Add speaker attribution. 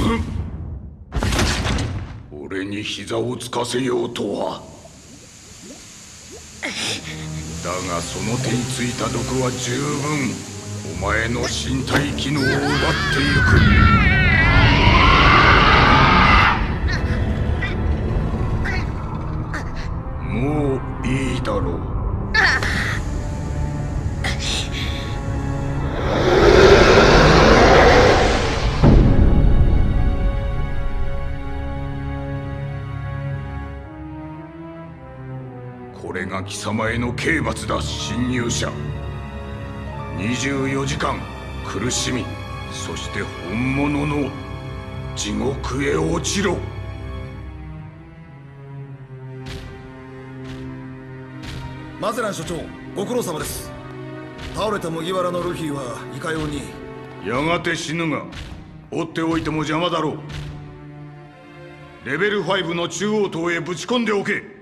Speaker 1: 俺に膝をつかせようとは。だがその手についた毒は十分お前の身体機能を奪ってゆく。もういいだろう。これが貴様への刑罰だ、侵入者。24時間苦しみ、そして本物の地獄へ落ちろ。
Speaker 2: マゼラン所長、ご苦労様です。倒れた麦わらのルフィはいかように。
Speaker 1: やがて死ぬが追っておいても邪魔だろう。レベル5の中央塔へぶち込んでおけ。